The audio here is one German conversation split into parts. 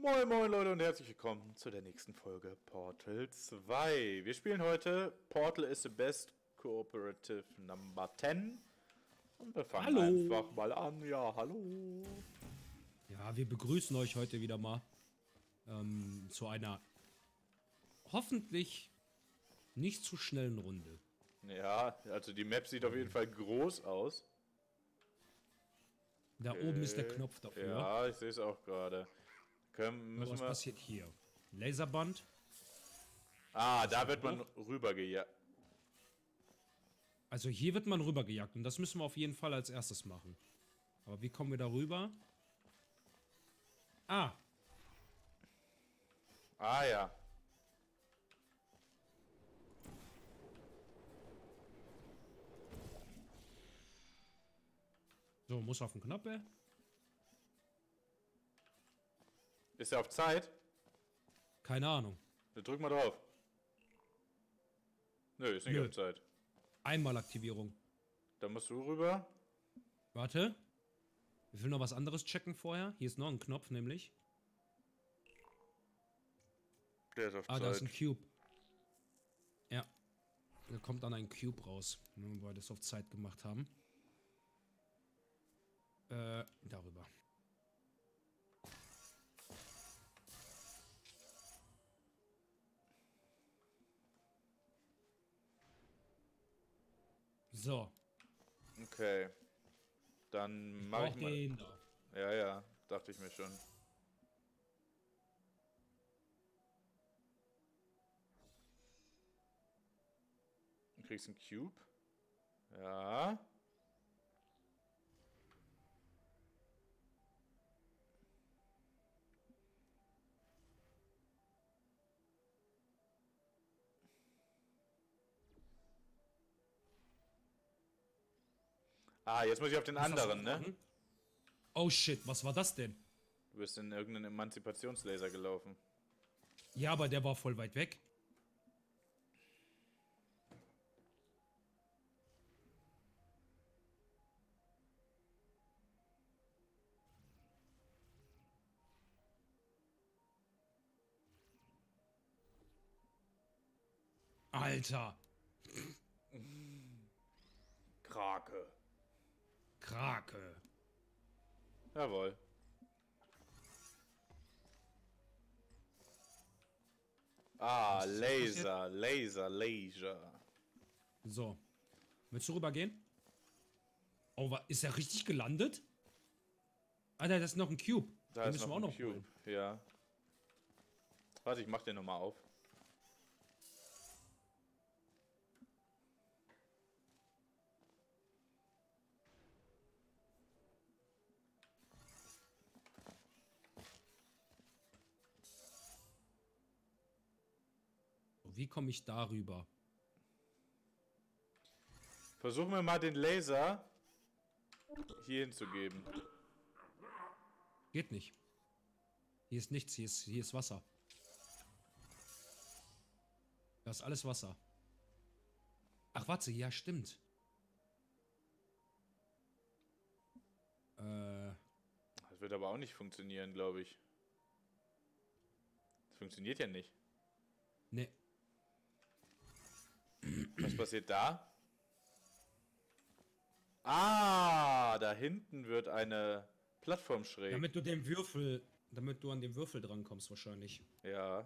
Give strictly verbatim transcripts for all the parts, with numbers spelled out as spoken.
Moin moin Leute und herzlich willkommen zu der nächsten Folge Portal zwei. Wir spielen heute Portal is the best cooperative number ten. Und wir fangen Hallo. einfach mal an. Ja, hallo. Ja, wir begrüßen euch heute wieder mal ähm, zu einer hoffentlich nicht zu schnellen Runde. Ja, also die Map sieht auf jeden Fall groß aus. Da Okay. oben ist der Knopf dafür. Ja, ich sehe es auch gerade. Können, So, müssen was wir... passiert hier? Laserband. Ah, da geht wird man hoch. rübergejagt. Also hier wird man rübergejagt und das müssen wir auf jeden Fall als erstes machen. Aber wie kommen wir da rüber? Ah, Ah ja. so, muss auf den Knopf, ey. Ist er auf Zeit? Keine Ahnung. Dann drück mal drauf. Nö, ist nicht Nö. auf Zeit. Einmal Aktivierung. Dann musst du rüber. Warte. Ich will noch was anderes checken vorher. Hier ist noch ein Knopf, nämlich. Der ist auf Ah, Zeit. da ist ein Cube. Ja. Da kommt dann ein Cube raus, ne, weil wir das auf Zeit gemacht haben. Äh, darüber. So. Okay. Dann Ich mach ich brauch mal. den da. Ja, ja, dachte ich mir schon. Du kriegst einen Cube. Ja. Ah, jetzt muss ich auf den Muss das anderen, ne? aufmachen? Oh shit, was war das denn? Du bist in irgendeinen Emanzipationslaser gelaufen. Ja, aber der war voll weit weg. Alter. Krake. Krake. Jawohl. Ah, Was ist Laser, Laser, Laser. So. Willst du rübergehen? Oh, wa- ist er richtig gelandet? Alter, das ist noch ein Cube. Da Den ist müssen noch wir ein auch noch Cube. holen. Ja. Warte, ich mach den nochmal auf. Wie komme ich darüber? Versuchen wir mal den Laser hier hinzugeben. Geht nicht. Hier ist nichts, hier ist, hier ist Wasser. Das ist alles Wasser. Ach, warte, ja, stimmt. Äh, Das wird aber auch nicht funktionieren, glaube ich. Das funktioniert ja nicht. ne. Was passiert da? Ah, da hinten wird eine Plattform schräg. Damit du den Würfel, damit du an den Würfel drankommst wahrscheinlich. Ja.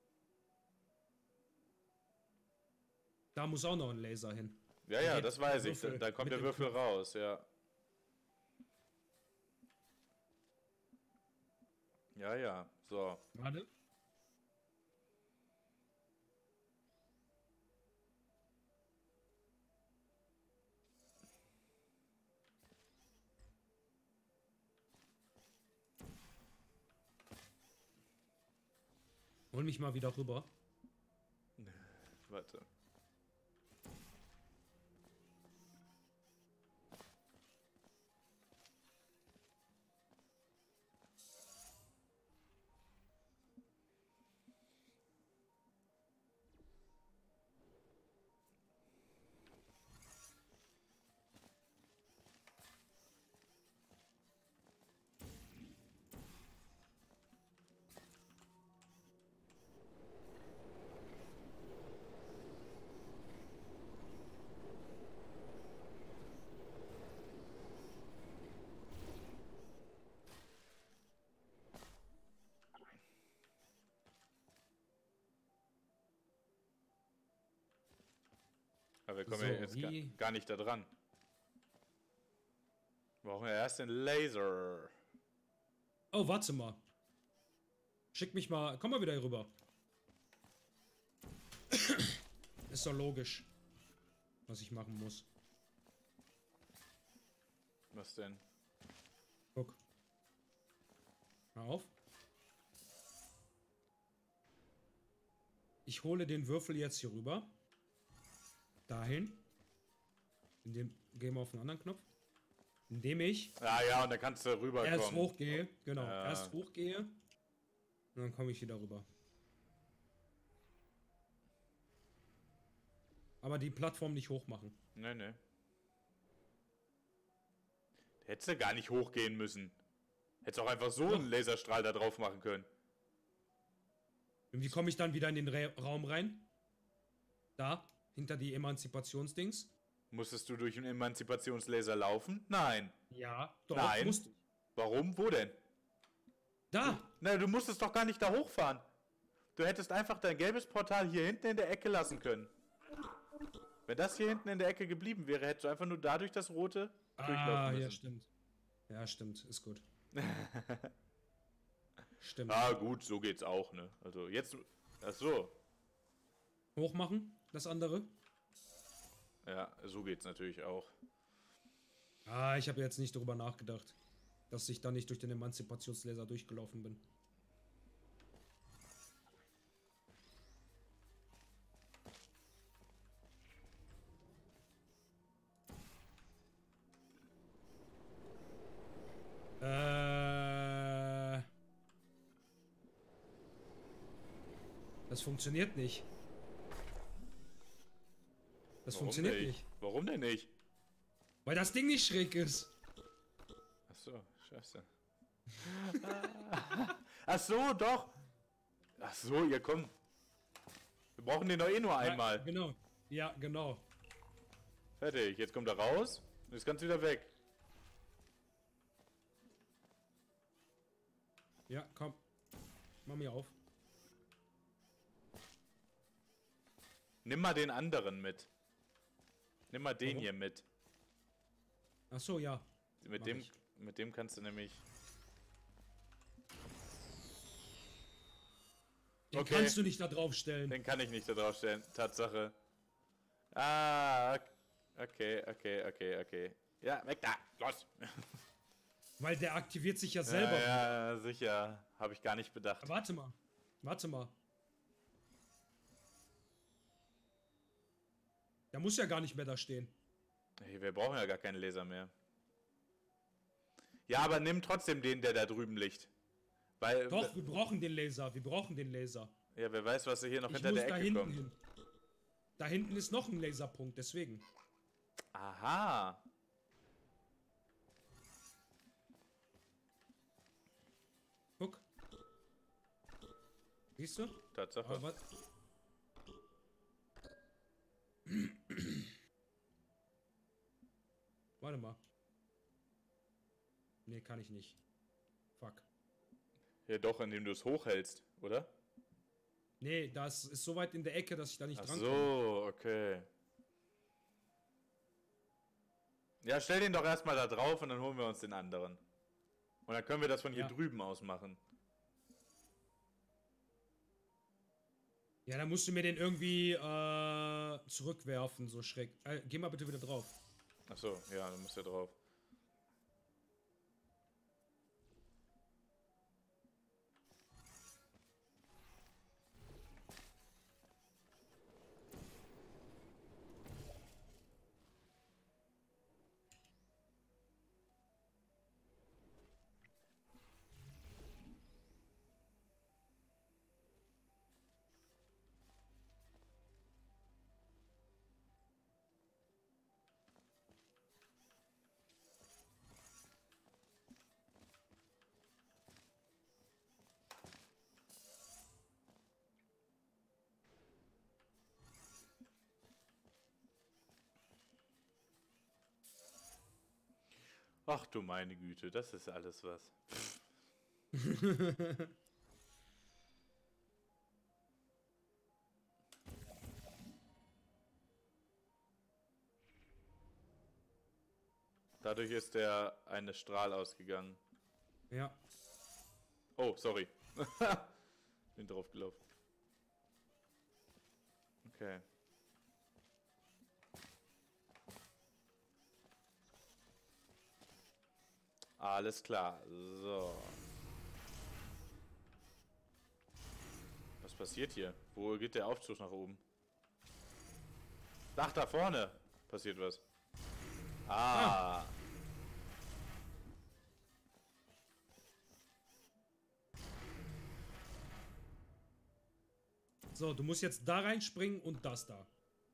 Da muss auch noch ein Laser hin. Ja, Da ja, geht das weiß der ich. Da, Würfel da kommt mit der dem Würfel Knopf. raus, ja. Ja, ja. So. Warte. Hol mich mal wieder rüber. Warte. Aber wir kommen So, ja jetzt gar, wie- gar nicht da dran. Wir brauchen ja erst den Laser. Oh, warte mal. Schick mich mal. Komm mal wieder hier rüber. Ist doch logisch, was ich machen muss. Was denn? Guck. Hör auf. Ich hole den Würfel jetzt hier rüber. Dahin. Indem, gehen wir auf den anderen Knopf. Indem ich Ah ja, und dann kannst du rüberkommen. erst hochgehe. Genau, Ja. erst hochgehe. Und dann komme ich wieder rüber. Aber die Plattform nicht hoch machen. Nee, nee. Da hättest du gar nicht hochgehen müssen. Hättest auch einfach so einen Laserstrahl da drauf machen können. Und wie komme ich dann wieder in den Ra Raum rein? Da, hinter die Emanzipationsdings. Musstest du durch einen Emanzipationslaser laufen? Nein. Ja, doch, Nein. musste ich. Warum? Wo denn? Da! Na, du musstest doch gar nicht da hochfahren. Du hättest einfach dein gelbes Portal hier hinten in der Ecke lassen können. Wenn das hier hinten in der Ecke geblieben wäre, hättest du einfach nur dadurch das rote durchlaufen Ah, müssen. ja, stimmt. Ja, stimmt, ist gut. Stimmt. Ah, gut, so geht's auch, ne? Also jetzt. Ach so. Hochmachen, das andere. Ja, so geht's natürlich auch. Ah, ich habe jetzt nicht darüber nachgedacht, dass ich da nicht durch den Emanzipationslaser durchgelaufen bin. Äh. Das funktioniert nicht. Das Warum funktioniert nicht? nicht. Warum denn nicht? Weil das Ding nicht schräg ist. Ach so, scheiße. Ach so, doch. Ach so, ihr kommt. Wir brauchen den doch eh nur einmal. Ja, genau. Ja, genau. Fertig, jetzt kommt er raus und ist ganz wieder weg. Ja, komm. Mach mir auf. Nimm mal den anderen mit. Nimm mal den Warum? hier mit. Ach so, ja. Mit Mach dem, ich. mit dem kannst du nämlich. Den Okay. kannst du nicht da drauf stellen. Den kann ich nicht da drauf stellen. Tatsache. Ah, okay, okay, okay, okay. Ja, weg da. Los. Weil der aktiviert sich ja selber. Ja, ja, sicher. Habe ich gar nicht bedacht. Warte mal. Warte mal. Der muss ja gar nicht mehr da stehen. Hey, wir brauchen ja gar keinen Laser mehr. Ja, aber nimm trotzdem den, der da drüben liegt. Weil. Doch, wir brauchen den Laser. Wir brauchen den Laser. Ja, wer weiß, was hier noch Ich hinter muss der da Ecke hinten kommt. hin. Da hinten ist noch ein Laserpunkt, deswegen. Aha. Guck. Siehst du? Tatsache. Aber was? Warte mal. Nee, kann ich nicht. Fuck. Ja, doch, indem du es hochhältst, oder? Nee, das ist so weit in der Ecke, dass ich da nicht Ach dran so, okay. Ja, stell den doch erstmal da drauf und dann holen wir uns den anderen. Und dann können wir das von hier Ja. drüben aus machen. Ja, dann musst du mir den irgendwie äh, zurückwerfen, so schräg. Äh, geh mal bitte wieder drauf. Ach so, ja, dann muss der drauf. Ach du meine Güte, das ist alles was. Dadurch ist der eine Strahl ausgegangen. Ja. Oh, sorry. Bin drauf gelaufen. Okay. Alles klar. So. Was passiert hier? Wo geht der Aufzug nach oben? Ach, da vorne passiert was. Ah. ah. So, du musst jetzt da reinspringen und das da.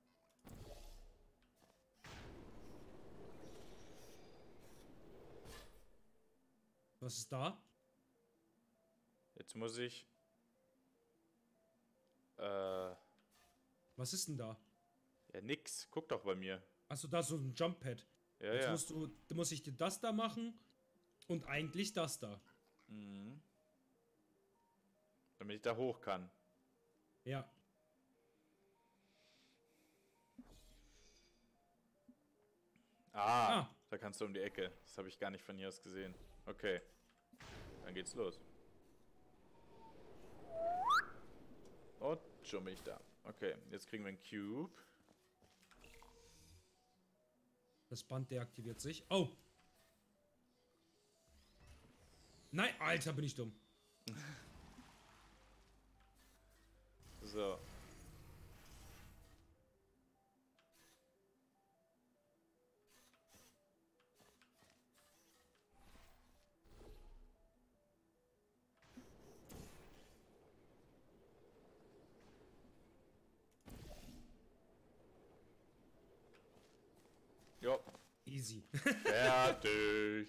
Was ist da? Jetzt muss ich... Äh... Was ist denn da? Ja, nix. Guck doch bei mir. Achso, da ist so ein Jump Pad. Ja, Jetzt ja. musst du, du musst ich dir das da machen und eigentlich das da. Mhm. Damit ich da hoch kann. Ja. Ah, Ah. da kannst du um die Ecke. Das habe ich gar nicht von hier aus gesehen. Okay. Dann geht's los. Und schon bin ich da. Okay, jetzt kriegen wir einen Cube. Das Band deaktiviert sich. Oh! Nein, Alter, bin ich dumm. So. Jo. Easy. Fertig.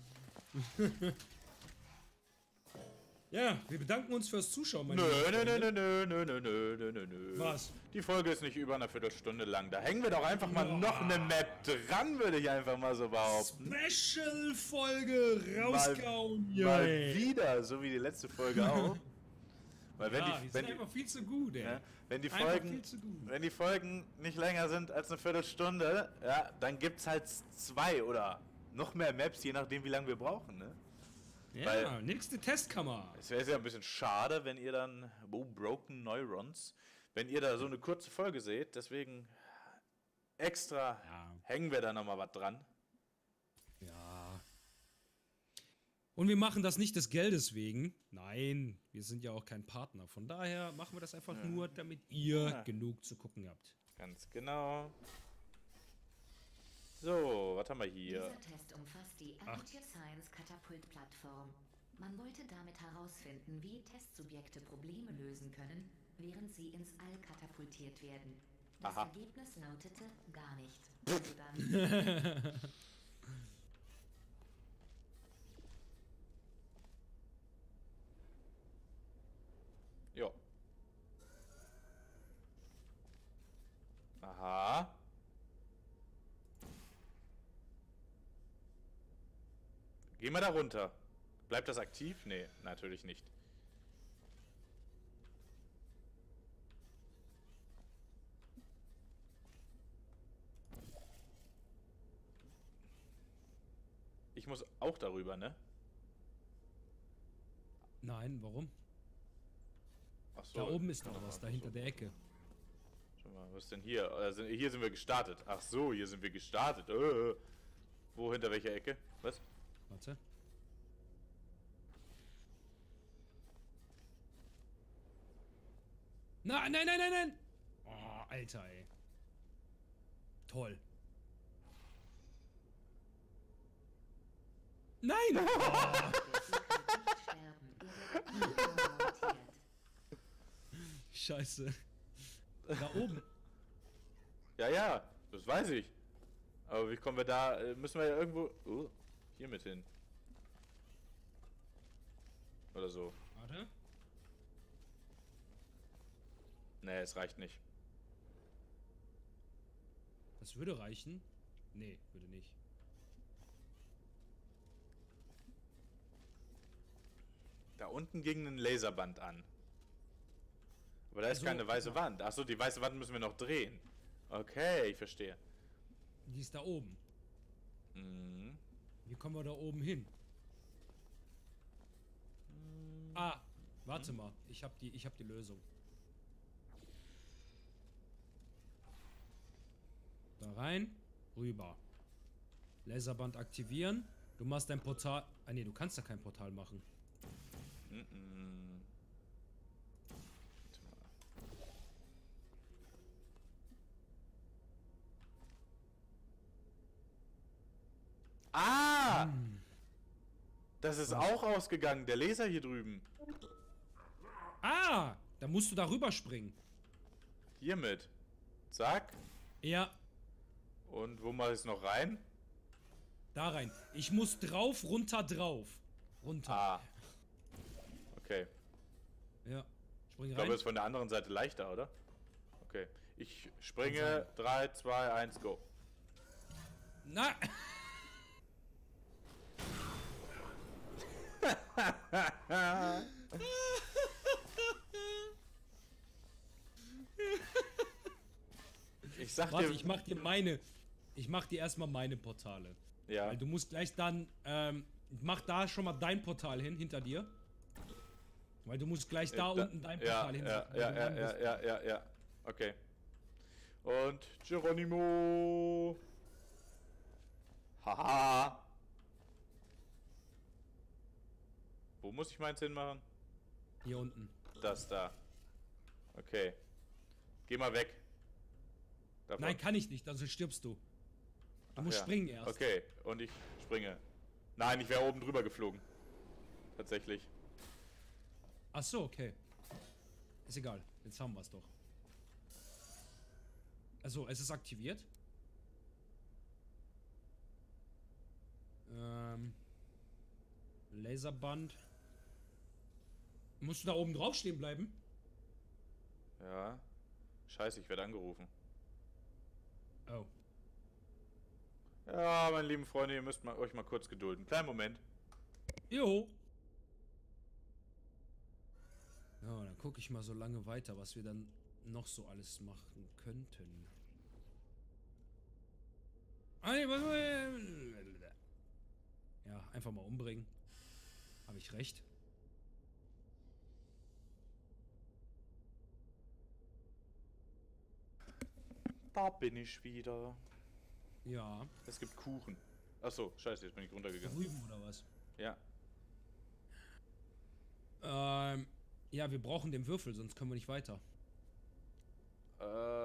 Ja, wir bedanken uns fürs Zuschauen, meine Nö, lieben nö, Freunde. nö, nö, nö, nö, nö, nö, nö. Was? Die Folge ist nicht über eine Viertelstunde lang. Da hängen wir doch einfach mal Ja. noch eine Map dran, würde ich einfach mal so behaupten. Special-Folge rausgehauen, Mal Junge. wieder, so wie die letzte Folge auch. Weil wenn Ja, die, die wenn sind die, einfach viel zu gut, ey. ja, wenn die Einfach Folgen, viel zu gut. wenn die Folgen nicht länger sind als eine Viertelstunde, ja, dann gibt's halt zwei oder noch mehr Maps, je nachdem wie lange wir brauchen, ne? Ja, Weil- nächste Testkammer. Es wäre ja ein bisschen schade, wenn ihr dann, oh, Broken Neurons, wenn ihr da so eine kurze Folge seht, deswegen extra Ja. hängen wir da nochmal was dran. Ja. Und wir machen das nicht des Geldes wegen. Nein, wir sind ja auch kein Partner. Von daher machen wir das einfach nur, damit ihr Ja. genug zu gucken habt. Ganz genau. So, was haben wir hier? Dieser Test umfasst die Aperture Science Katapult-Plattform. Man wollte damit herausfinden, wie Testsubjekte Probleme lösen können, während sie ins All katapultiert werden. Das Aha. Ergebnis lautete gar nicht. Also dann, Jo. Aha. Gehen wir da runter. Bleibt das aktiv? Nee, natürlich nicht. Ich muss auch darüber, ne? Nein, warum? Ach so. Da oben ist noch Ah, was, da hinter so. der Ecke. Schau mal, was ist denn hier? Also, hier sind wir gestartet. Ach so, hier sind wir gestartet. Äh. Wo, hinter welcher Ecke? Was? Warte. Nein, nein, nein, nein, nein! Oh, Alter, ey. Toll. Nein! Oh. nicht sterben. Ihr werdet montiert. Scheiße. Da oben. Ja, ja, das weiß ich. Aber wie kommen wir da? äh, Müssen wir ja irgendwo. Oh, hier mit hin. Oder so. Warte. Nee, es reicht nicht. Das würde reichen. Nee, würde nicht. Da unten ging ein Laserband an. Aber da ist Also, keine weiße guck mal. Wand. Achso, die weiße Wand müssen wir noch drehen. Okay, ich verstehe. Die ist da oben. Mhm. Wie kommen wir da oben hin? Ah, warte mal. Ich hab die, ich hab die Lösung. Da rein, rüber. Laserband aktivieren. Du machst dein Portal. Ah ne, du kannst da kein Portal machen. Mhm. Ah! Hm. Das ist Was? auch ausgegangen, der Laser hier drüben. Ah! Da musst du da rüberspringen. Hiermit. Zack. Ja, Und wo mache ich es noch rein? da rein. Ich muss drauf, runter, drauf. Runter. Ah. Okay. Ja. Spring Ich rein. glaube, es ist von der anderen Seite leichter, oder? Okay. Ich springe. Kann sein. drei, zwei, eins, go. Na! Ich sag Warte, dir. ich mach dir meine. Ich mach dir erstmal meine Portale. Ja. Weil du musst gleich dann. Ähm, mach da schon mal dein Portal hin, hinter dir. Weil du musst gleich da Äh, unten dein ja, Portal ja, hinsetzen. weil ja, du ja, dann ja, bist. ja, ja, ja. Okay. Und Geronimo. Haha. Wo muss ich meins hinmachen? Hier unten. Das da. Okay. Geh mal weg. Davon. Nein, kann ich nicht, also stirbst du. Du Ach musst ja. springen erst. Okay, und ich springe. Nein, ich wäre oben drüber geflogen. Tatsächlich. Ach so, okay. Ist egal, jetzt haben wir es doch. Also, es ist aktiviert. Ähm. Laserband. Musst du da oben drauf stehen bleiben? Ja. Scheiße, ich werde angerufen. Oh. Ja, meine lieben Freunde, ihr müsst mal, euch mal kurz gedulden. Kleinen Moment. Jo. Ja, dann gucke ich mal so lange weiter, was wir dann noch so alles machen könnten. Ah, nee, was- Ja, einfach mal umbringen. Habe ich recht? Da bin ich wieder. Ja. Es gibt Kuchen. Achso, scheiße, jetzt bin ich runtergegangen. Drüben oder was? Ja. Ähm, ja, wir brauchen den Würfel, sonst können wir nicht weiter. Äh,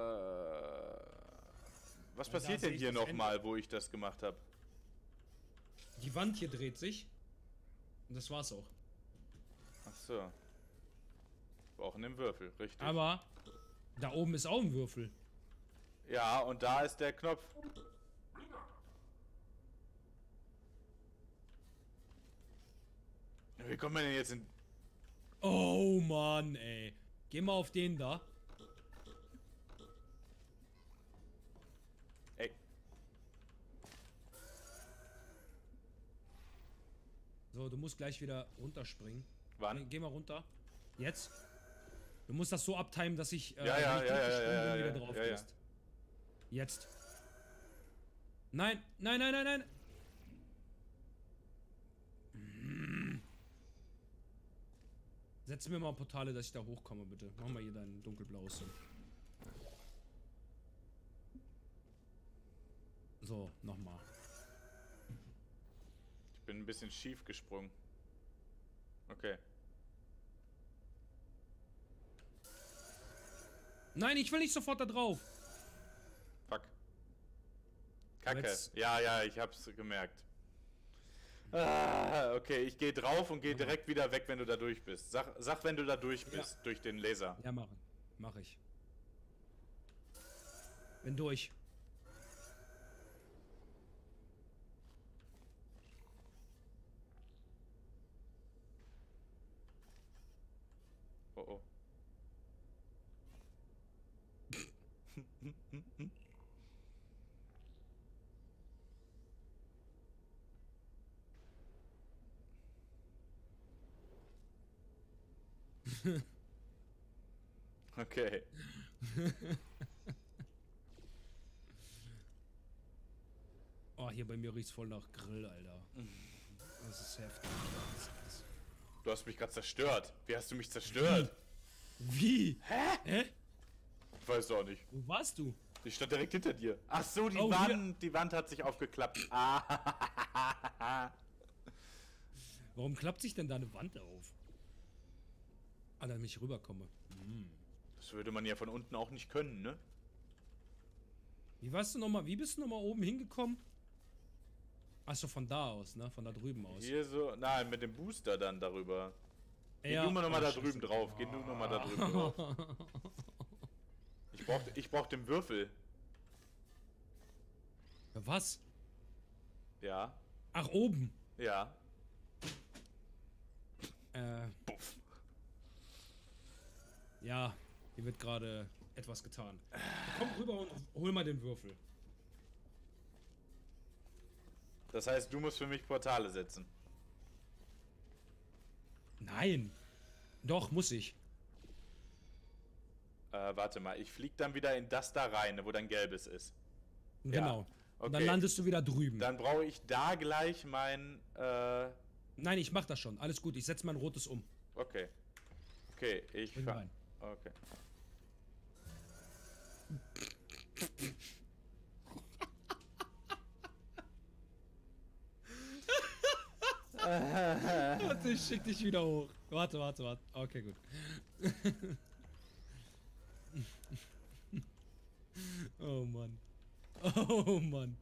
was Weil da passiert sehe denn ich hier das Ende. nochmal, wo ich das gemacht habe? Die Wand hier dreht sich. Und das war's auch. Achso. Wir brauchen den Würfel, richtig. Aber da oben ist auch ein Würfel. Ja, und da ist der Knopf. Wie kommt man denn jetzt in... Oh Mann, ey. Geh mal auf den da. Ey. So, du musst gleich wieder runterspringen. Wann? Geh mal runter. Jetzt. Du musst das so abtimen, dass ich, äh, Ja, ja, wenn ich ja, drücke, ja, springe, ja, du ja, wieder drauf ja, ja. gehst. Jetzt. Nein, nein, nein, nein, nein. Setz mir mal Portale, dass ich da hochkomme, bitte. Mach mal hier dein dunkelblaues hin. So, nochmal. Ich bin ein bisschen schief gesprungen. Okay. Nein, ich will nicht sofort da drauf. Fuck. Kacke. Jetzt- Ja, ja, ich hab's gemerkt. Ah, okay, ich gehe drauf und gehe direkt wieder weg, wenn du da durch bist. Sag, sag wenn du da durch bist, durch den Laser. Ja, machen. Mach ich. Bin durch. Oh oh. Okay. Oh, hier bei mir riecht's voll nach Grill, Alter. Das ist heftig. Das ist Du hast mich gerade zerstört. Wie hast du mich zerstört? Wie? Hä? Hä? Ich weiß auch nicht. Wo warst du? Ich stand direkt hinter dir. Ach so, die Oh, Wand, die Wand hat sich aufgeklappt. Ah. Warum klappt sich denn da eine Wand auf? Ah, damit ich rüberkomme. Hm. Das würde man ja von unten auch nicht können, ne? Wie warst du nochmal? Wie bist du nochmal oben hingekommen? Achso, von da aus, ne? Von da drüben aus. Hier so, nein, mit dem Booster dann darüber. Geh Ja. du mal nochmal Oh, da Scheiße. drüben drauf. Geh du nochmal da drüben drauf. Ich brauch, ich brauch den Würfel. Ja, was? Ja, Ach, oben. ja. Äh, Puff. ja. Hier wird gerade etwas getan. Komm rüber und hol mal den Würfel. Das heißt, du musst für mich Portale setzen. Nein. Doch, muss ich. Äh, warte mal, ich flieg dann wieder in das da rein, wo dann gelbes ist. Genau. okay. Und dann landest du wieder drüben. Dann brauche ich da gleich mein, äh, Nein, ich mach das schon. Alles gut. Ich setz mein rotes um. okay. Okay, ich Bring fahr. rein. Okay. Warte, ich schick dich wieder hoch. Warte, warte, warte. Okay, gut. Oh Mann. Oh Mann.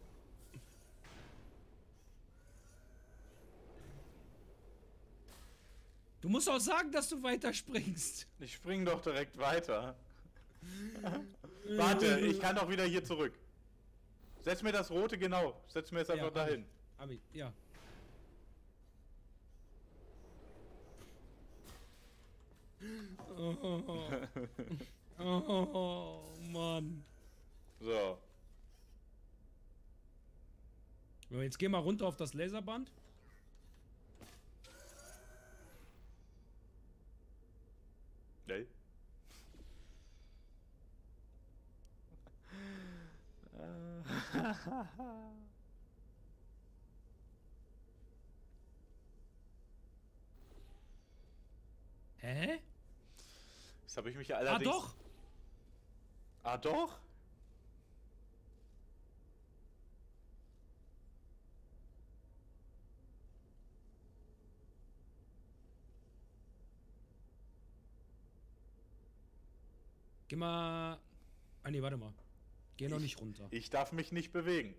Du musst auch sagen, dass du weiterspringst. Ich spring doch direkt weiter. Warte, ich kann doch wieder hier zurück. Setz mir das rote genau. Setz mir jetzt einfach Ja, dahin. Abi, ja. Oh, oh Mann. So. So, jetzt geh mal runter auf das Laserband. Nee. Hä? Jetzt habe ich mich ja Ah, allerdings... doch! Ah, doch? Geh mal... Ah, nee, warte mal. Geh noch Ich- nicht runter. Ich darf mich nicht bewegen.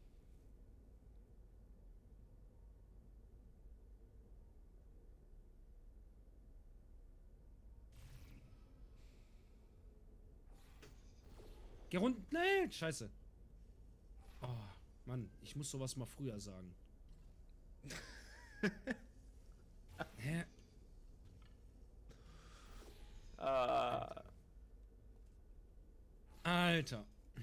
Geh runter. Nee, scheiße. Oh, Mann, ich muss sowas mal früher sagen. Hä? Ah, Alter.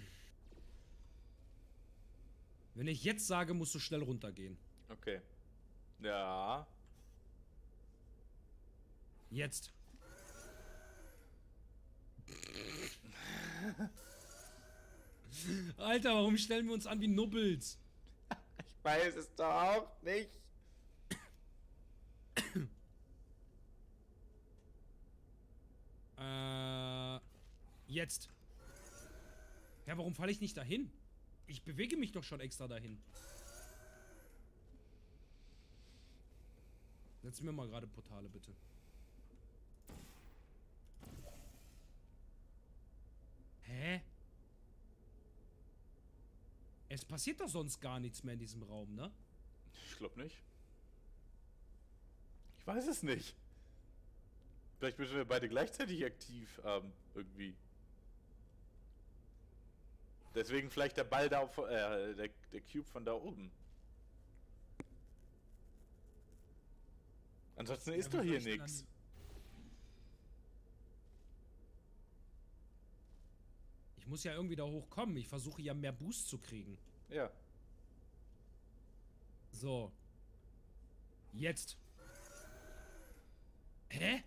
Wenn ich jetzt sage, musst du schnell runtergehen. okay. Ja. Jetzt. Alter, warum stellen wir uns an wie Nubbels? Ich weiß es doch auch nicht. Äh, jetzt. Ja, warum falle ich nicht dahin? Ich bewege mich doch schon extra dahin. Setz mir mal gerade Portale, bitte. Hä? Es passiert doch sonst gar nichts mehr in diesem Raum, ne? Ich glaube nicht. Ich weiß es nicht. Vielleicht müssen wir beide gleichzeitig aktiv haben, irgendwie. Deswegen vielleicht der Ball da auf, äh, der, der Cube von da oben. Ansonsten ist Ja, doch wie hier soll ich denn nichts. dann- Ich muss ja irgendwie da hochkommen. Ich versuche ja mehr Boost zu kriegen. Ja. So. Jetzt. Hä?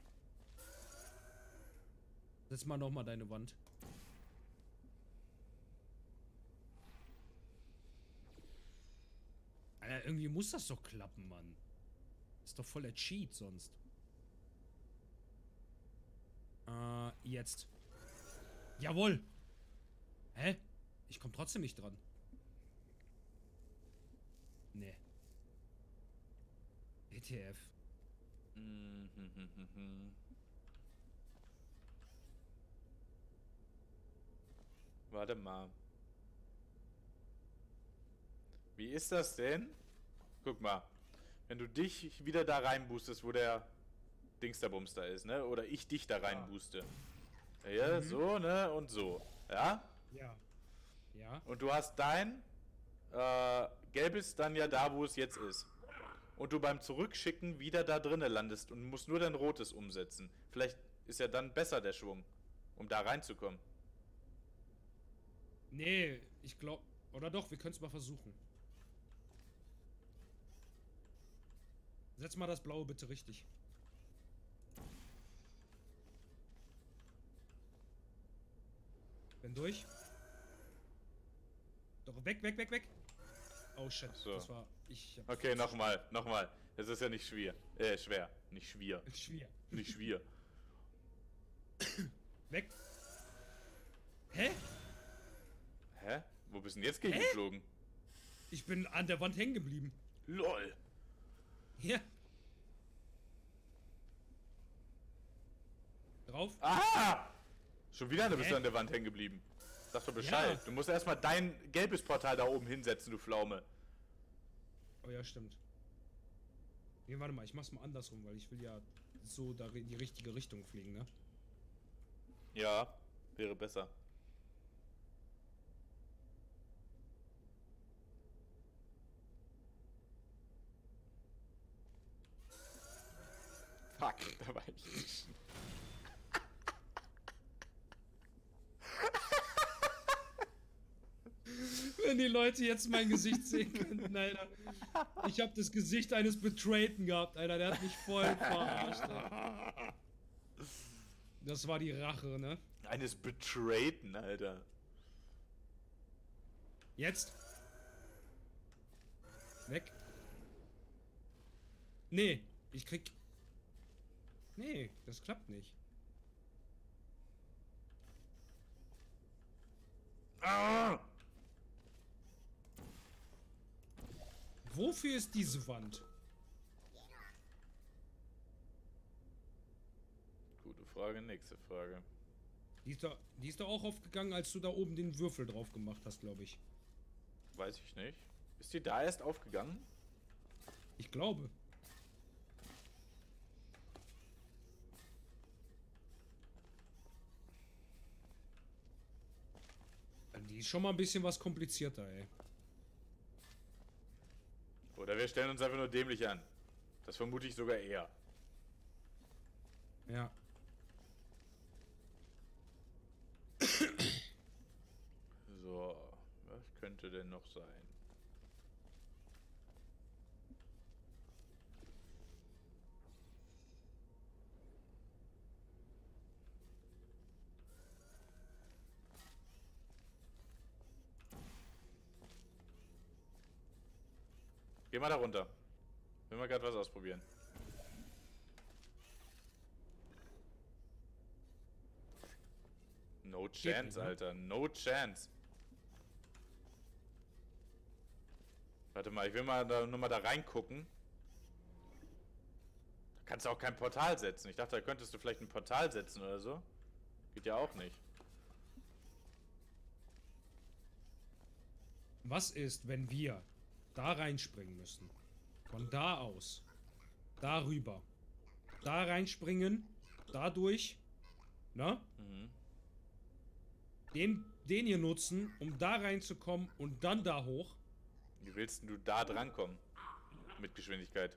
Setz mal nochmal deine Wand. irgendwie muss das doch klappen, Mann. Ist doch voll der Cheat sonst. Äh, jetzt. Jawohl! Hä? Ich komm trotzdem nicht dran. Nee. E T F. Warte mal. Wie ist das denn? Guck mal. Wenn du dich wieder da reinboostest, wo der Dingsterbums da ist, ne? Oder ich dich da reinbooste. Ja, mhm. So, ne? Und so. Ja? Ja. Ja. Und du hast dein äh, gelbes dann ja da, wo es jetzt ist. Und du beim Zurückschicken wieder da drinnen landest und musst nur dein rotes umsetzen. Vielleicht ist ja dann besser der Schwung, um da reinzukommen. Nee, ich glaube... Oder doch, wir können es mal versuchen. Setz mal das Blaue bitte richtig. Bin durch. Doch, weg, weg, weg, weg. Oh shit, so. Das war... Ich okay, nochmal, nochmal. Das ist ja nicht schwer. Äh, schwer. Nicht schwer. Schwer. Nicht schwer. Weg. Hä? Hä? Wo bist du denn jetzt gegengeflogen? Ich bin an der Wand hängen geblieben. LOL. Hier. Drauf. Aha! Schon wieder, du bist Hä? an der Wand hängen geblieben. Sag doch Bescheid. Ja. Du musst erstmal dein gelbes Portal da oben hinsetzen, du Pflaume. Oh ja, stimmt. Nee, warte mal, ich mach's mal andersrum, weil ich will ja so da in die richtige Richtung fliegen, ne? Ja, wäre besser. Fuck, da war ich. Wenn die Leute jetzt mein Gesicht sehen könnten, Alter. Ich habe das Gesicht eines Betrayten gehabt, Alter. Der hat mich voll verarscht, Alter. Das war die Rache, ne? Eines Betrayten, Alter. Jetzt. Weg. Nee, ich krieg... Nee, das klappt nicht. Ah! Wofür ist diese Wand? Gute Frage, nächste Frage. Die ist, da, die ist da auch aufgegangen, als du da oben den Würfel drauf gemacht hast, glaube ich. Weiß ich nicht. Ist die da erst aufgegangen? Ich glaube. Die ist schon mal ein bisschen was komplizierter, ey. Oder wir stellen uns einfach nur dämlich an. Das vermute ich sogar eher. Ja. So, was könnte denn noch sein? Geh mal da runter. Will mal gerade was ausprobieren. No chance, nicht, ne? Alter. No chance. Warte mal, ich will mal da, nur mal da reingucken. Da kannst du auch kein Portal setzen. Ich dachte, da könntest du vielleicht ein Portal setzen oder so. Geht ja auch nicht. Was ist, wenn wir da reinspringen müssen? Von da aus. Darüber. Da reinspringen. Dadurch. Ne? Mhm. Den, den hier nutzen, um da reinzukommen und dann da hoch. Wie willst denn du da drankommen? Mit Geschwindigkeit.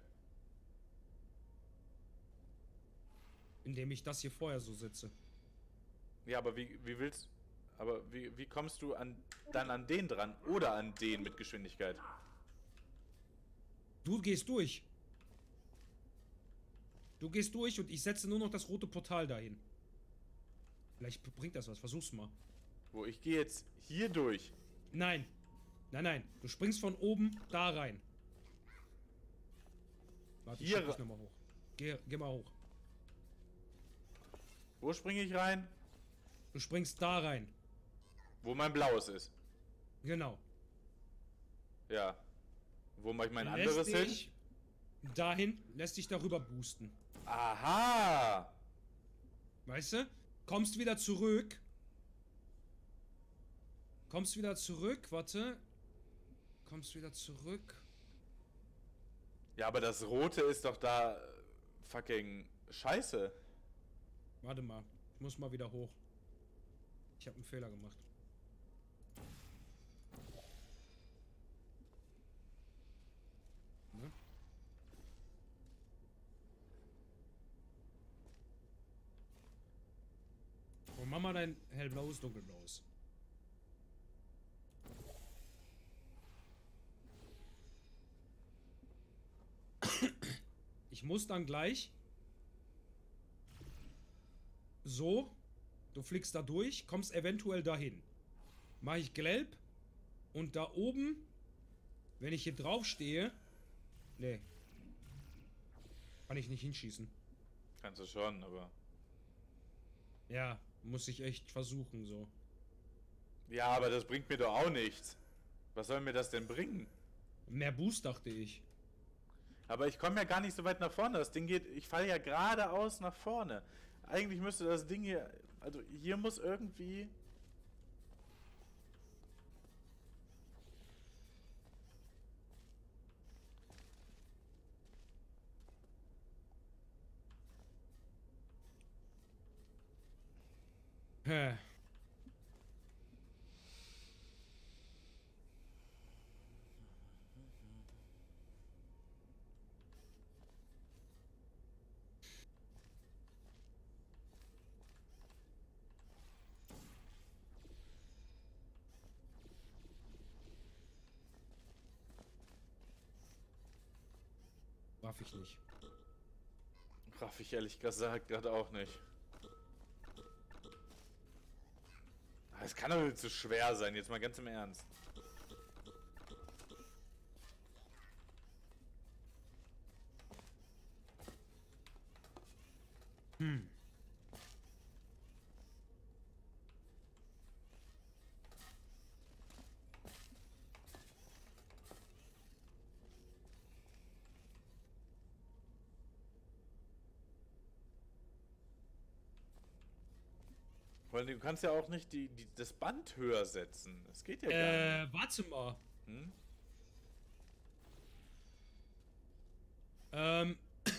Indem ich das hier vorher so sitze. Ja, aber wie, wie willst... Aber wie, wie kommst du an, dann an den dran? Oder an den mit Geschwindigkeit? Du gehst durch. Du gehst durch und ich setze nur noch das rote Portal dahin. Vielleicht bringt das was. Versuch's mal. Wo, ich gehe jetzt hier durch. Nein. Nein, nein. Du springst von oben da rein. Warte, ich Hier schieb dich nochmal hoch. Geh, geh mal hoch. Wo springe ich rein? Du springst da rein. Wo mein blaues ist. Genau. Ja. Wo mache ich mein Lässt anderes hin? dich dahin, lässt dich darüber boosten. Aha! Weißt du? Kommst wieder zurück. Kommst wieder zurück, warte. Kommst wieder zurück. Ja, aber das Rote ist doch da äh, fucking scheiße. Warte mal. Ich muss mal wieder hoch. Ich habe einen Fehler gemacht. Ne? Oh, mach mal dein hellblaues, dunkelblaues. Ich muss dann gleich so, du fliegst da durch, kommst eventuell dahin. Mache ich gelb und da oben, wenn ich hier drauf stehe, nee, kann ich nicht hinschießen. Kannst du schon, aber... Ja, muss ich echt versuchen, so. Ja, aber das bringt mir doch auch nichts. Was soll mir das denn bringen? Mehr Boost, dachte ich. Aber ich komme ja gar nicht so weit nach vorne. Das Ding geht... Ich falle ja geradeaus nach vorne. Eigentlich müsste das Ding hier... Also hier muss irgendwie... Hä. Raff ich nicht. Raff ich ehrlich gesagt gerade auch nicht. Es kann doch nicht so schwer sein, jetzt mal ganz im Ernst. Hm. Weil du kannst ja auch nicht die, die, das Band höher setzen. Das geht ja gar Äh, nicht. warte mal. Hm? Ähm.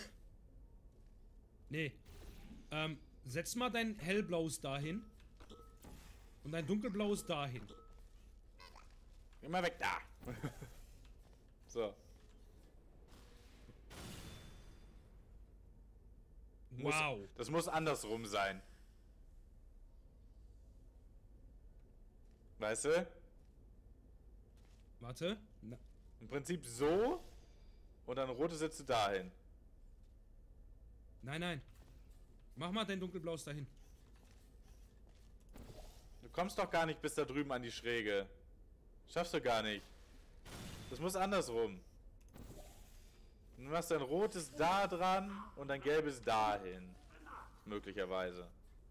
Nee. Ähm, setz mal dein hellblaues dahin. Und dein dunkelblaues dahin. Immer weg da. So. Muss, Wow. das muss andersrum sein. Weißt du? Warte. Na, Im Prinzip so. Und dann rote setzt du dahin. nein, nein. Mach mal dein dunkelblaues dahin. Du kommst doch gar nicht bis da drüben an die Schräge. Schaffst du gar nicht. Das muss andersrum. Du machst dein rotes da dran und dein gelbes dahin. Möglicherweise.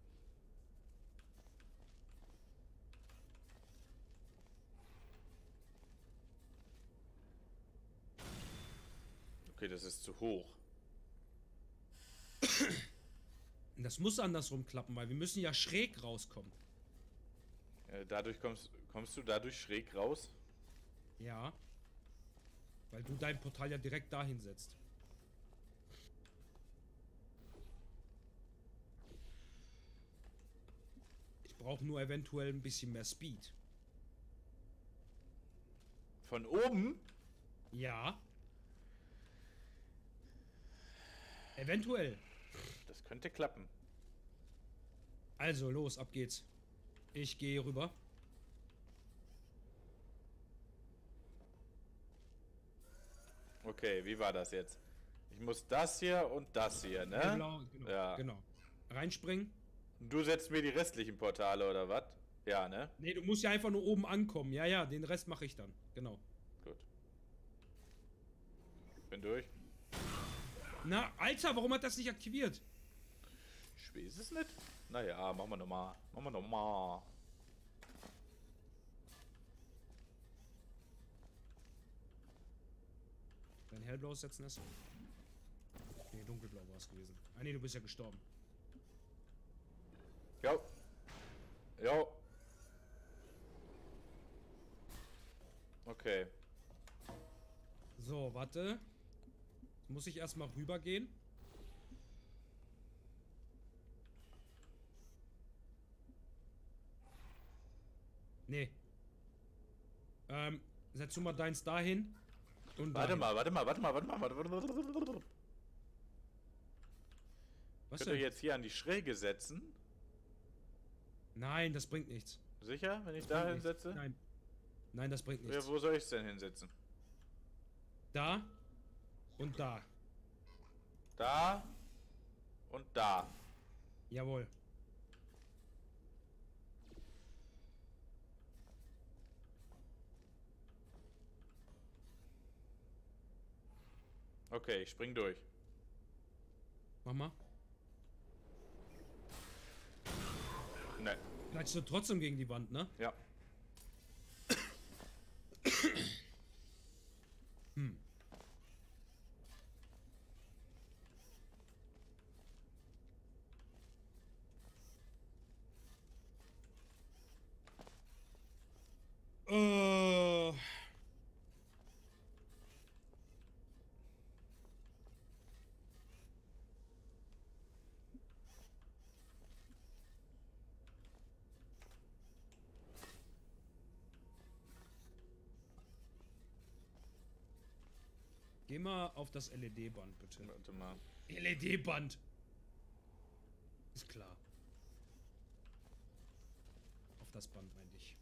Okay, das ist zu hoch. Das muss andersrum klappen, weil wir müssen ja schräg rauskommen. Äh, dadurch kommst, kommst du dadurch schräg raus? Ja. Weil du dein Portal ja direkt dahin setzt. Ich brauche nur eventuell ein bisschen mehr Speed. Von oben? Ja. Eventuell. Das könnte klappen. Also, los, ab geht's. Ich gehe rüber. Okay, wie war das jetzt? Ich muss das hier und das hier, ne? Genau, genau, Ja. genau. Reinspringen. Und du setzt mir die restlichen Portale, oder was? Ja, ne? Nee, du musst ja einfach nur oben ankommen. Ja, ja, den Rest mache ich dann. Genau. Gut. Bin durch. Na, Alter, warum hat das nicht aktiviert? Ich weiß es nicht. Naja, machen wir nochmal. Machen wir nochmal. Dein hellblaues setzen ist. Nee, dunkelblau war es gewesen. Ah nee, du bist ja gestorben. Jo. Jo. Okay. So, warte. Muss ich erstmal rübergehen? Nee. Ähm, setz du mal deins dahin. Und Warte dahin. mal, warte mal, warte mal, warte mal, warte mal. Was Könnt ihr denn? jetzt hier an die Schräge setzen? Nein, das bringt nichts. Sicher, wenn ich Das da bringt nichts. hinsetze? Nein. Nein, das bringt Ja, nichts. wo soll ich es denn hinsetzen? Da und da. Da und da. Jawohl. Okay, ich spring durch. Mach mal. Ne, Bleibst du trotzdem gegen die Wand, ne? ja. Hm. Äh. Geh mal auf das L E D-Band, bitte. Warte mal. L E D-Band! Ist klar. Auf das Band, meinte ich.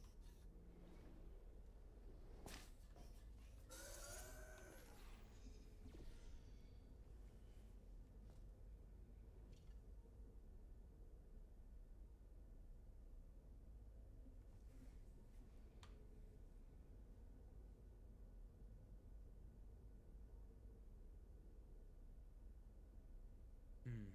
Hm.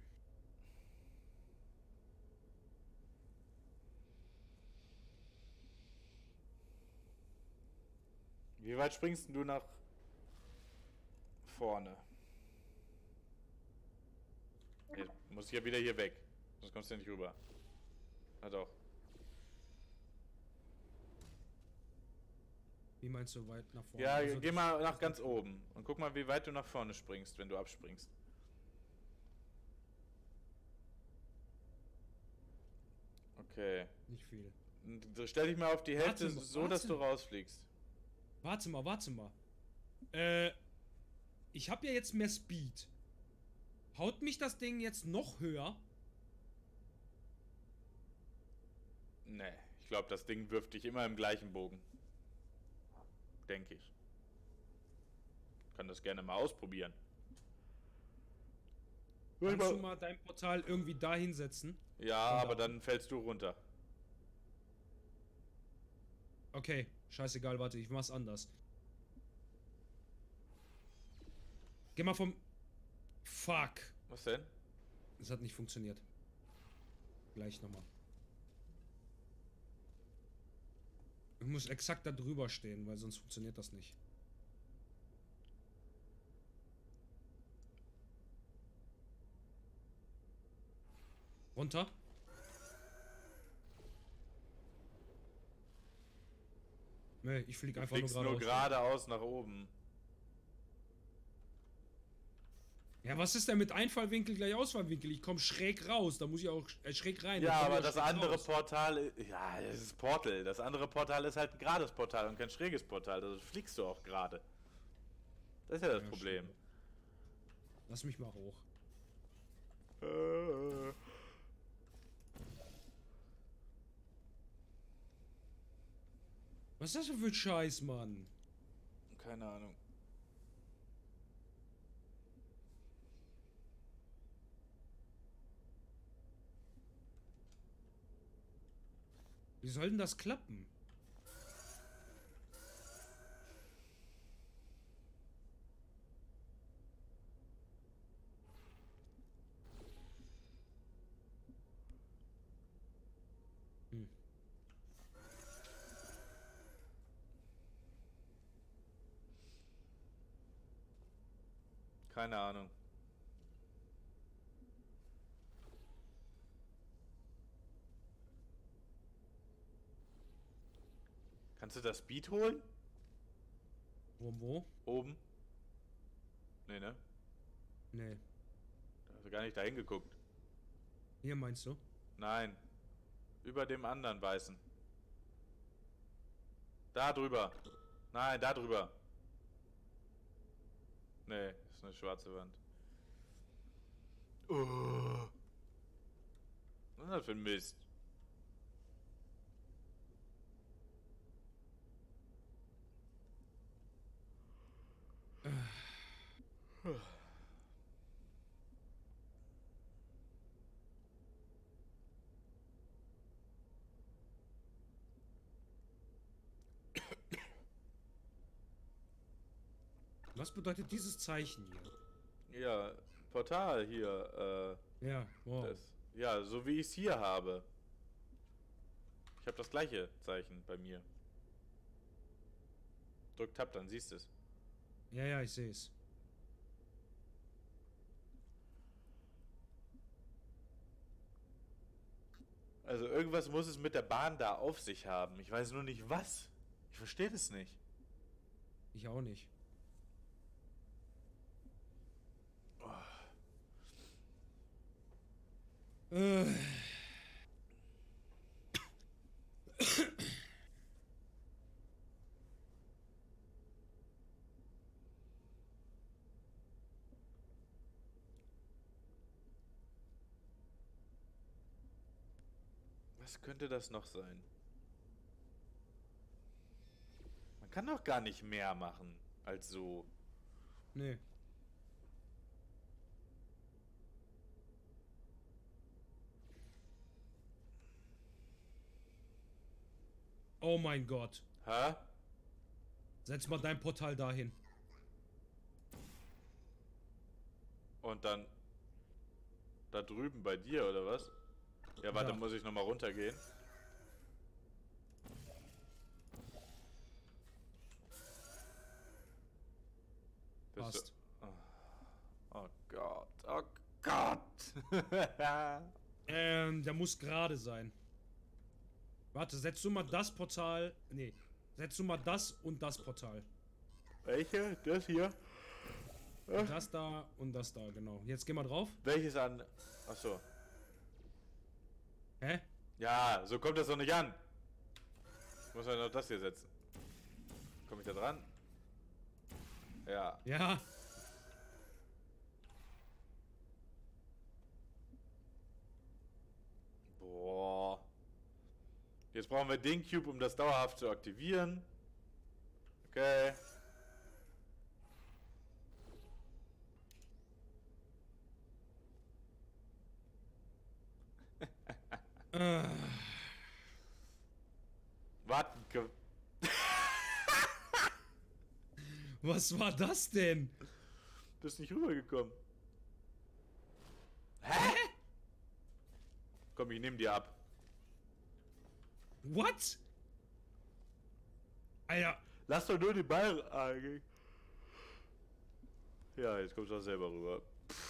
Wie weit springst du nach vorne? Jetzt muss ich ja wieder hier weg. Sonst kommst du ja nicht rüber. Na doch. Wie meinst du weit nach vorne? Ja, Also, geh mal nach ganz oben und guck mal, wie weit du nach vorne springst, wenn du abspringst. Okay. nicht viel. Und stell dich mal auf die Hälfte Warte mal, so, dass du warte. rausfliegst. Warte mal, warte mal. Äh, ich habe ja jetzt mehr Speed. Haut mich das Ding jetzt noch höher? Nee, ich glaube, das Ding wirft dich immer im gleichen Bogen. Denke ich. Kann das gerne mal ausprobieren. Kannst du mal dein Portal irgendwie da hinsetzen? Ja, Und aber da- dann fällst du runter. Okay, scheißegal, warte, ich mach's anders. Geh mal vom... Fuck. Was denn? Das hat nicht funktioniert. Gleich nochmal. Ich muss exakt da drüber stehen, weil sonst funktioniert das nicht. Runter. Nee, ich flieg Du einfach nur fliegst nur geradeaus. geradeaus nach oben. Ja, was ist denn mit Einfallwinkel gleich Ausfallwinkel? Ich komme schräg raus, da muss ich auch äh, schräg rein. Ja, dann komm aber ich auch das schräg andere raus. Portal, i- ja, das ist Portal. Das andere Portal ist halt ein gerades Portal und kein schräges Portal. Also fliegst du auch gerade. Das ist ja das Ja, Problem. stimmt. Lass mich mal hoch. Äh. Was ist das denn für ein Scheiß, Mann? Keine Ahnung. Wie soll denn das klappen? Keine Ahnung. Kannst du das Beat holen? Wo, wo? Oben? Nee, ne? Nee. Da hast du gar nicht dahin geguckt. Hier meinst du? Nein. Über dem anderen weißen. Da drüber. Nein, da drüber. Nee, ist eine schwarze Wand. Oh. Was ist das für ein Mist? Was bedeutet dieses Zeichen hier? Ja, Portal hier. Ja, Äh, wow. das, ja, so wie ich es hier habe. Ich habe das gleiche Zeichen bei mir. Drück Tab, dann siehst du es. Ja, ja, ich sehe es. Also irgendwas muss es mit der Bahn da auf sich haben. Ich weiß nur nicht was. Ich verstehe das nicht. Ich auch nicht. Oh. Äh. Was könnte das noch sein? Man kann doch gar nicht mehr machen als so. Nee. Oh mein Gott. Hä? Setz mal dein Portal dahin. Und dann da drüben bei dir, oder was? Ja, warte, Ja. muss ich nochmal runtergehen. Bist Passt. du- Oh. Oh Gott, oh Gott. Ähm, der muss gerade sein. Warte, setz du mal das Portal. Nee. Setz du mal das und das Portal. Welche? Das hier? Das da und das da, genau. Jetzt geh mal drauf. Welches an? Achso. Hä? Ja, so kommt das doch nicht an. Ich muss halt noch das hier setzen. Komme ich da dran? Ja. Ja. Boah. Jetzt brauchen wir den Cube, um das dauerhaft zu aktivieren. Okay. Äh, Warten. ge- was war das denn? Bist nicht rübergekommen. Hä? Komm, ich nehm dir ab. What? Alter. Lass doch nur den Ball angehen. Ja, jetzt kommst du auch selber rüber.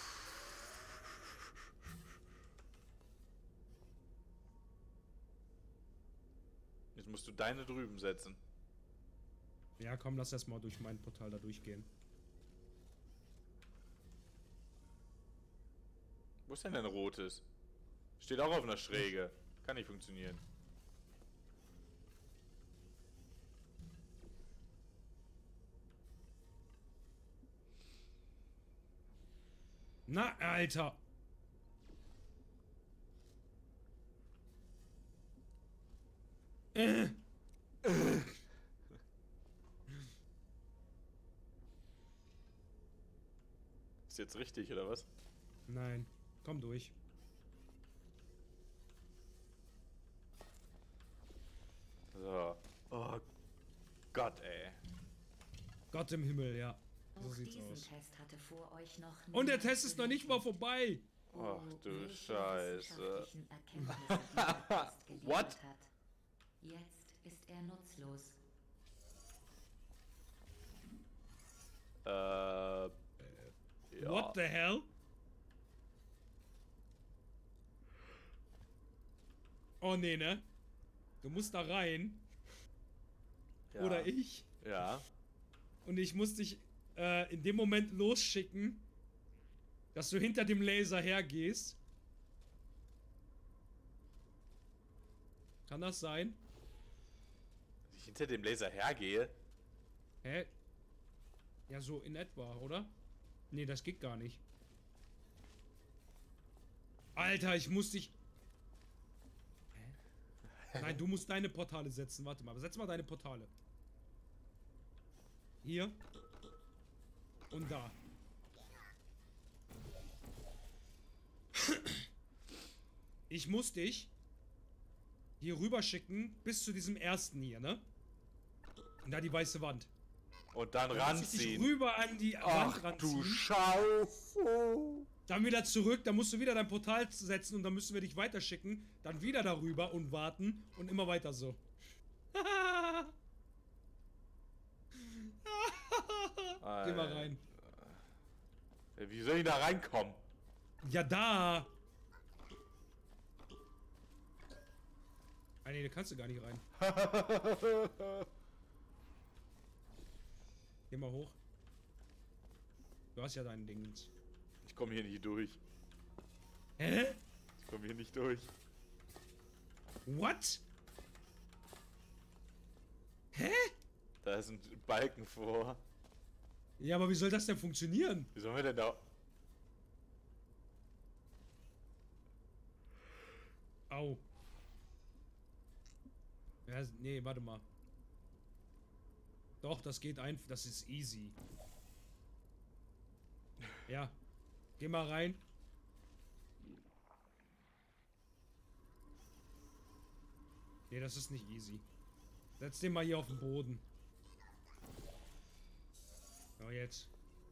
Jetzt musst du deine drüben setzen. Ja, komm, lass erst mal durch mein Portal da durchgehen. Wo ist denn dein rotes? Steht auch auf einer Schräge. Kann nicht funktionieren. Na, Alter. Äh. Ist jetzt richtig, oder was? Nein, komm durch. So. Oh Gott, ey. Gott im Himmel, ja. So Auch sieht's diesen aus. Test hatte vor euch noch Und der niemand Test ist noch nicht mal bewältigt. vorbei. Ach du welche Scheiße. wissenschaftlichen Erkenntnisse dieser Test geliefert What? hat. Jetzt ist er nutzlos. Äh. Ja. What the hell? Oh nee, ne? Du musst da rein. Ja. Oder ich. Ja. Und ich muss dich äh, in dem Moment losschicken, dass du hinter dem Laser hergehst. Kann das sein? Dass ich hinter dem Laser hergehe? Hä? Ja, so in etwa, oder? Nee, das geht gar nicht. Alter, ich muss dich... Hä? Nein, du musst deine Portale setzen. Warte mal, setz mal deine Portale. Hier. Und da. Ich muss dich hier rüber schicken bis zu diesem ersten hier, ne? Und da die weiße Wand. Und dann Dann muss ich dich ranziehen. rüber an die Wand Ach ranziehen. du Scheiße. Dann wieder zurück, dann musst du wieder dein Portal setzen und dann müssen wir dich weiterschicken. Dann wieder darüber und warten und immer weiter so. Geh mal rein. Wie soll ich da reinkommen? Ja, da! Ah, nee, da kannst du gar nicht rein. Geh mal hoch. Du hast ja deinen Dingens. Ich komme hier nicht durch. Hä? Ich komme hier nicht durch. What? Hä? Da ist ein Balken vor. Ja, aber wie soll das denn funktionieren? Wie sollen wir denn da... Au. Ja, nee, warte mal. Doch, das geht einfach. Das ist easy. Ja. Geh mal rein. Nee, das ist nicht easy. Setz den mal hier auf den Boden. So, jetzt.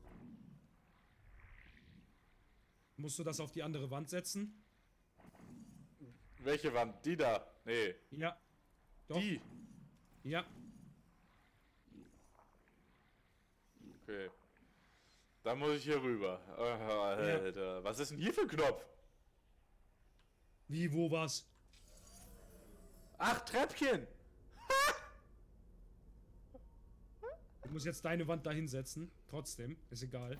Musst du das auf die andere Wand setzen? Welche Wand? Die da? Nee. Ja. Doch. Die. Ja. Okay. Dann muss ich hier rüber. Oh, Alter. Was ist denn hier für ein Knopf? Wie, wo, was? Ach, Treppchen. Du musst jetzt deine Wand da hinsetzen. Trotzdem. Ist egal.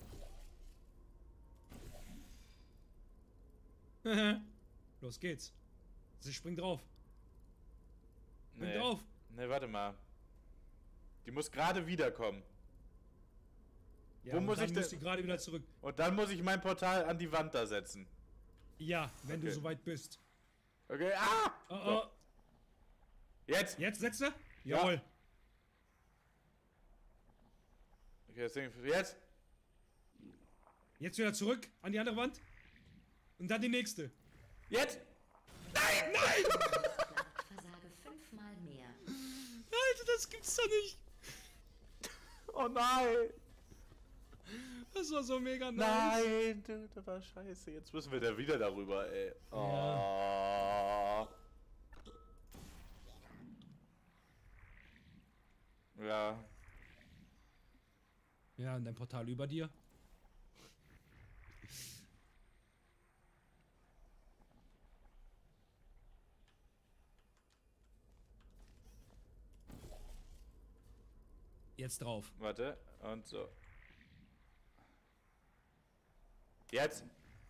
Los geht's. Sie springt drauf. Spring Nee. drauf. Nee, warte mal. Die muss gerade wiederkommen. Ja, Wo und muss dann ich musst denn- du gerade wieder zurück. Und dann muss ich mein Portal an die Wand da setzen. Ja, wenn Okay. du soweit bist. Okay, ah! Oh, So. oh. Jetzt! Jetzt setze? Jawohl. Okay, das Ding, jetzt! Jetzt wieder zurück an die andere Wand. Und dann die nächste. Jetzt! Versage fünfmal mehr. Alter, das gibt's doch nicht. Oh nein! Das war so mega nice. Nein, du, das war scheiße. Jetzt müssen wir da wieder darüber, ey. Oh. Ja. Ja, und dein Portal über dir. Jetzt drauf. Warte, und so. Jetzt!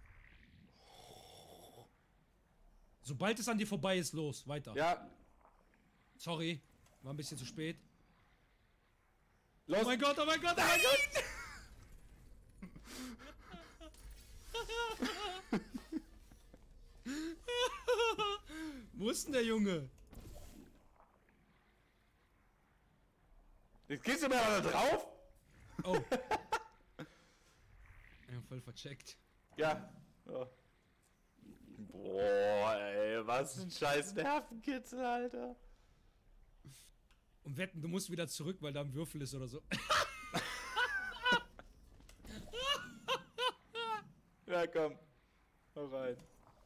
Sobald es an dir vorbei ist, los, weiter. Ja, Sorry, war ein bisschen zu spät. los! Oh mein Gott, oh mein Gott, oh mein Gott! Wo ist denn der Junge? Jetzt gehst du mir da drauf? Oh. Ja, voll vercheckt. Ja. Ja. Boah, ey, was ein scheiß Nervenkitzel, Alter. Und wetten, du musst wieder zurück, weil da ein Würfel ist oder so. Ja, komm. Hau rein.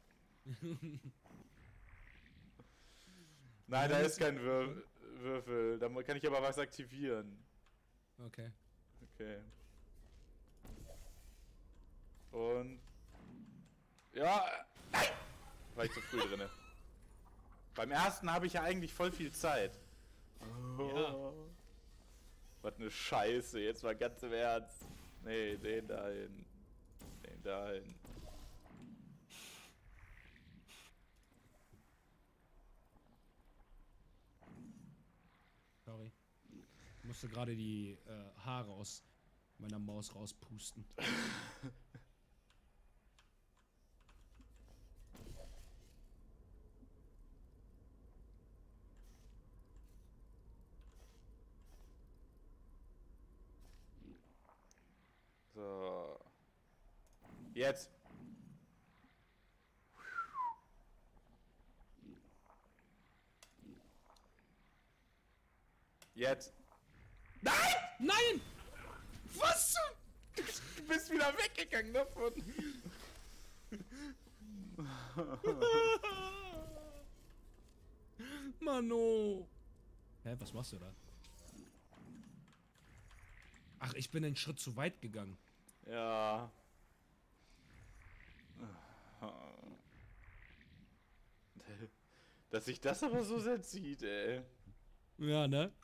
Nein, da ist kein Wür Würfel. Da kann ich aber was aktivieren. Okay. Okay. Und... Ja, nein! War ich zu früh drinne. Beim ersten habe ich ja eigentlich voll viel Zeit. Ja. Was ne Scheiße, jetzt mal ganz im Ernst. Nee, den dahin. Den dahin. Sorry. Ich musste gerade die äh, Haare aus meiner Maus rauspusten. So. Jetzt. Jetzt. Nein! Nein! Was? Du bist wieder weggegangen davon. Mano! Hä, was machst du da? Ach, ich bin einen Schritt zu weit gegangen. Ja. Dass sich das aber so sehr zieht, ey. Ja, ne?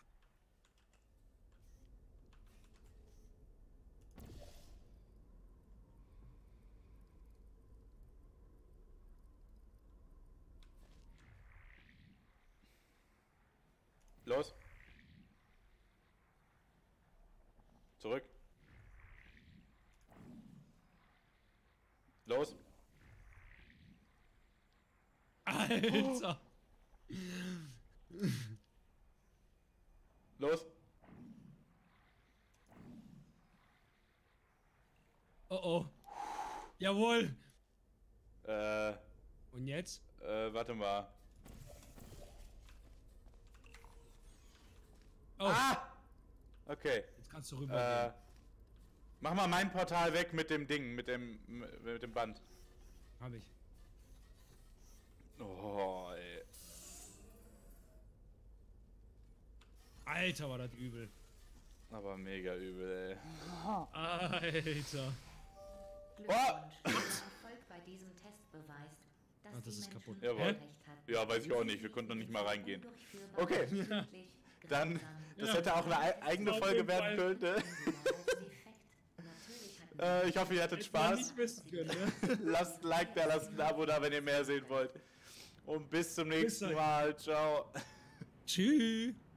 Los. Zurück. Los. Alter! Los. Oh oh. Jawohl! Äh, Und jetzt? äh, warte mal. Oh, Ah! Okay. jetzt kannst du rüber Äh, mach mal mein Portal weg mit dem Ding, mit dem, mit dem Band. gehen. Hab ich. Oh, ey. Alter, war das übel. Aber mega übel, ey. Alter. Glückwunsch. Der Erfolg bei diesem Test beweist, dass Ah, das die ist Menschen kaputt. Jawohl. Unrecht hatten. Ja, weiß ich auch nicht. Wir konnten noch nicht mal reingehen. Undurchführbar, Okay. unfriedlich, Dann, grausam. das Ja. hätte auch eine ei- eigene Auf Folge jeden werden können. Ne? Äh, ich hoffe, ihr hattet Hätte man Spaß. nicht wissen können, ne? Lasst ein Like da, lasst ein Abo da, wenn ihr mehr sehen wollt. Und bis zum nächsten dann. Mal. Ciao. Tschüss.